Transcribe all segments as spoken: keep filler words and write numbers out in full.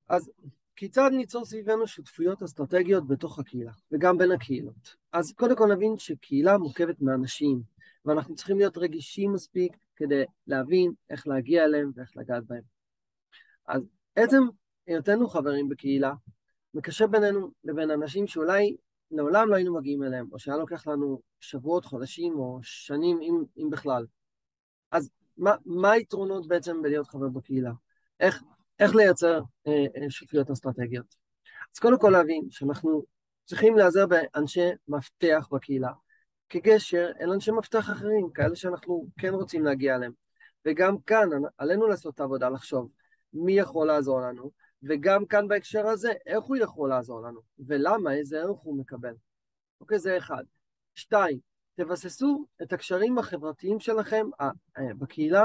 אז כיצד ניצור סביבנו שותפויות אסטרטגיות בתוך הקהילה, וגם בין הקהילות? אז קודם כל נבין שקהילה מורכבת מאנשים, ואנחנו צריכים להיות רגישים מספיק כדי להבין איך להגיע אליהם ואיך לגעת בהם. אז עצם היותנו חברים בקהילה, מקשר בינינו לבין אנשים שאולי לעולם לא היינו מגיעים אליהם, או שהיה לוקח לנו שבועות, חודשים או שנים, אם, אם בכלל. אז מה, מה היתרונות בעצם בלהיות חבר בקהילה? איך, איך לייצר אה, אה, שותפויות אסטרטגיות? אז קודם כל להבין שאנחנו צריכים להיעזר באנשי מפתח בקהילה, כגשר אל אנשי מפתח אחרים, כאלה שאנחנו כן רוצים להגיע אליהם. וגם כאן עלינו לעשות את העבודה, לחשוב מי יכול לעזור לנו, וגם כאן בהקשר הזה, איך הוא יכול לעזור לנו, ולמה, איזה ערך הוא מקבל. אוקיי, זה אחד. שתיים, תבססו את הקשרים החברתיים שלכם אה, אה, בקהילה,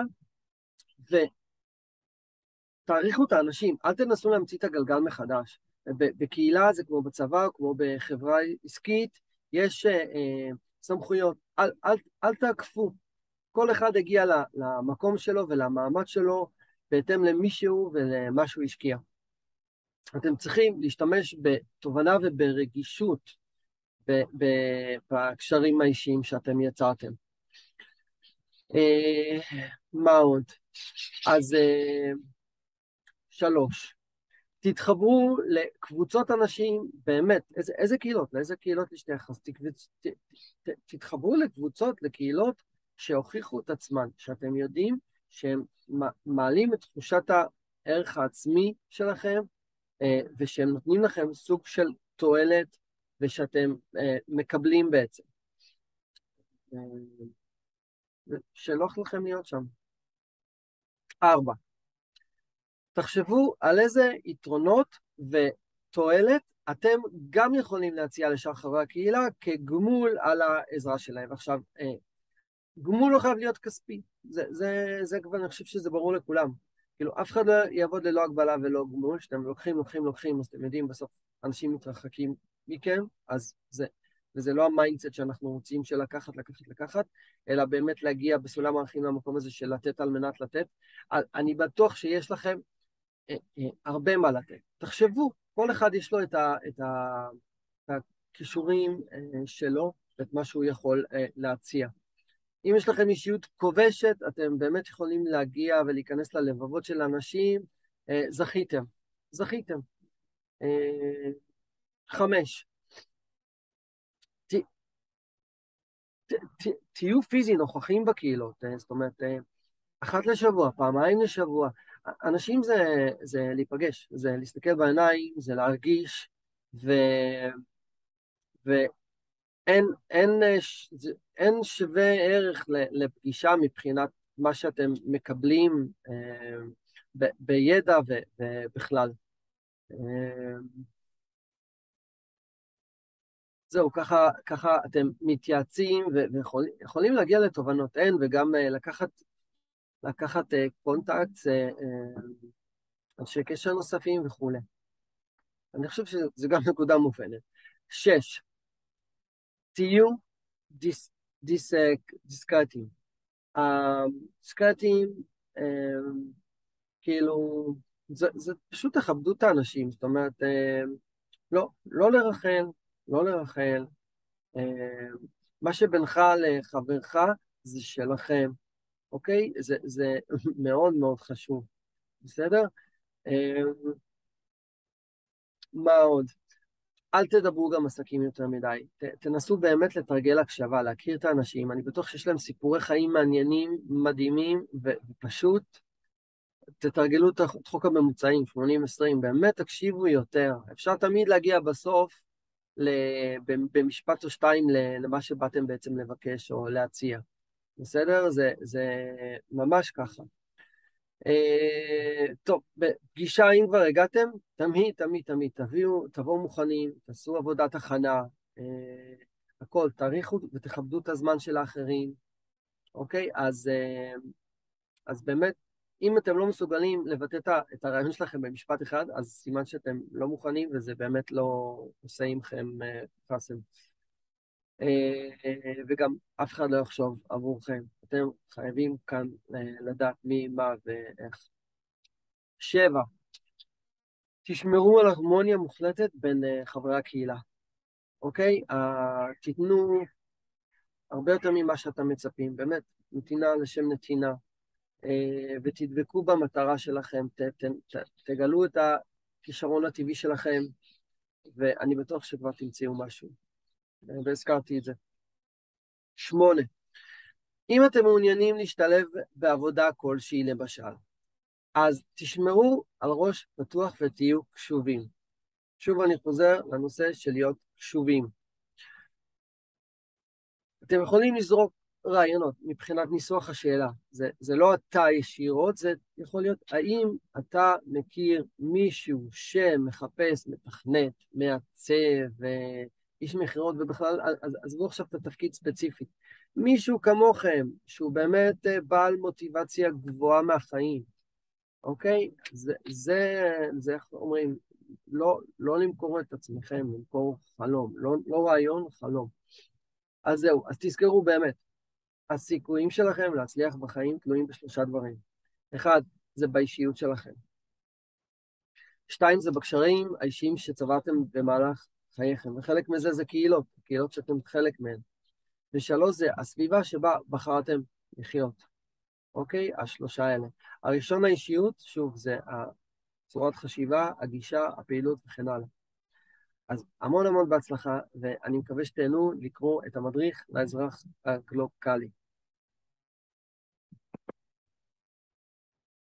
ותעריכו את האנשים, אל תנסו להמציא את הגלגל מחדש. בקהילה זה כמו בצבא, כמו בחברה עסקית, יש אה, אה, סמכויות, אל, אל, אל תעקפו. כל אחד הגיע למקום שלו ולמעמד שלו, בהתאם למי שהוא ולמה שהוא השקיע. אתם צריכים להשתמש בתובנה וברגישות ב- ב- בקשרים האישיים שאתם יצרתם. אה, מה עוד? אז אה, שלוש, תתחברו לקבוצות אנשים, באמת, איזה, איזה קהילות, לאיזה קהילות להשתייך, אז תקבצ, ת, ת, תתחברו לקבוצות, לקהילות שהוכיחו את עצמן, שאתם יודעים שהם מעלים את תחושת הערך העצמי שלכם, אה, ושהם נותנים לכם סוג של תועלת, ושאתם אה, מקבלים בעצם. אה, שנוח לכם להיות שם. ארבע, תחשבו על איזה יתרונות ותועלת אתם גם יכולים להציע לשאר חברי הקהילה כגמול על העזרה שלהם. עכשיו, אה, גמול לא חייב להיות כספי, זה, זה, זה כבר, אני חושב שזה ברור לכולם. כאילו, אף אחד לא יעבוד ללא הגבלה ולא גמול, שאתם לוקחים, לוקחים, לוקחים, אז אתם יודעים, בסוף אנשים מתרחקים מכם, אז זה, וזה לא המיינדסט שאנחנו רוצים של לקחת, לקחת, לקחת, אלא באמת להגיע בסולם הערכים למקום הזה של לתת על מנת לתת. אני בטוח שיש לכם אה, אה, הרבה מה לתת. תחשבו, כל אחד יש לו את, ה, את, ה, את הכישורים אה, שלו, את מה שהוא יכול אה, להציע. אם יש לכם אישיות כובשת, אתם באמת יכולים להגיע ולהיכנס ללבבות של אנשים, אה, זכיתם, זכיתם. אה, חמש, ת, ת, ת, תהיו פיזי נוכחים בקהילות, אה, זאת אומרת, אה, אחת לשבוע, פעמיים לשבוע. אנשים זה, זה להיפגש, זה להסתכל בעיניים, זה להרגיש, ו, ואין אין, אה, ש- זה- אין שווה ערך ל- לפגישה מבחינת מה שאתם מקבלים אה, ב- בידע ו- ובכלל. אה, זהו, ככה, ככה אתם מתייעצים ו- ויכולים להגיע לתובנות אין, וגם אה, לקחת, לקחת קונטקט, אנשי קשר נוספים וכולי. אני חושב שזו גם נקודה מובנת. שש, תהיו דיס, דיס, דיסקרטיים. הדיסקרטיים, כאילו, זה, זה פשוט תכבדו את האנשים, זאת אומרת, אה, לא, לא לרחל, לא לרחל, אה, מה שבינך לחברך זה שלכם, אוקיי? זה, זה מאוד מאוד חשוב, בסדר? אה, מה עוד? אל תדברו גם עסקים יותר מדי, ת, תנסו באמת לתרגל הקשבה, להכיר את האנשים, אני בטוח שיש להם סיפורי חיים מעניינים, מדהימים, ו- ופשוט תתרגלו את חוק הממוצעים, שמונים עשרים, באמת תקשיבו יותר. אפשר תמיד להגיע בסוף במשפט או שתיים למה שבאתם בעצם לבקש או להציע. בסדר? זה, זה ממש ככה. אה, טוב, בפגישה, אם כבר הגעתם, תמיד, תמיד, תמיד, תביאו, תבואו מוכנים, תעשו עבודת הכנה, אה, הכל, תאריכו ותכבדו את הזמן של האחרים, אוקיי? אז, אה, אז באמת, אם אתם לא מסוגלים לבטא את ה- את הרעיון שלכם במשפט אחד, אז סימן שאתם לא מוכנים, וזה באמת לא עושה עמכם אה, חסם. אה, אה, וגם אף אחד לא יחשוב עבורכם. אתם חייבים כאן אה, לדעת מי, מה ואיך. שבע, תשמרו על הרמוניה מוחלטת בין uh, חברי הקהילה, אוקיי? Uh, תיתנו הרבה יותר ממה שאתם מצפים, באמת, נתינה לשם נתינה, uh, ותדבקו במטרה שלכם, ת, ת, ת, תגלו את הכישרון הטבעי שלכם, ואני בטוח שכבר תמצאו משהו, והזכרתי את זה. שמונה, אם אתם מעוניינים להשתלב בעבודה כלשהי למשל, אז תשמרו על ראש פתוח ותהיו קשובים. שוב אני חוזר לנושא של להיות קשובים. אתם יכולים לזרוק רעיונות מבחינת ניסוח השאלה. זה, זה לא אתה ישירות, זה יכול להיות האם אתה מכיר מישהו שמחפש, מתכנת, מעצב, איש מכירות, ובכלל, אז עזבו עכשיו את התפקיד ספציפי. מישהו כמוכם, שהוא באמת בעל מוטיבציה גבוהה מהחיים, אוקיי? זה, זה, זה איך אומרים, לא, לא למכור את עצמכם, למכור חלום, לא, לא רעיון, חלום. אז זהו, אז תזכרו באמת, הסיכויים שלכם להצליח בחיים תלויים בשלושה דברים. אחד, זה באישיות שלכם. שתיים, זה בקשרים האישיים שצברתם במהלך חייכם, וחלק מזה זה קהילות, קהילות שאתם חלק מהן. ושלוש, זה הסביבה שבה בחרתם לחיות. אוקיי? השלושה האלה. הראשון האישיות, שוב, זה צורת חשיבה, הגישה, הפעילות וכן הלאה. אז המון המון בהצלחה, ואני מקווה שתהנו לקרוא את המדריך לאזרח הגלוקלי.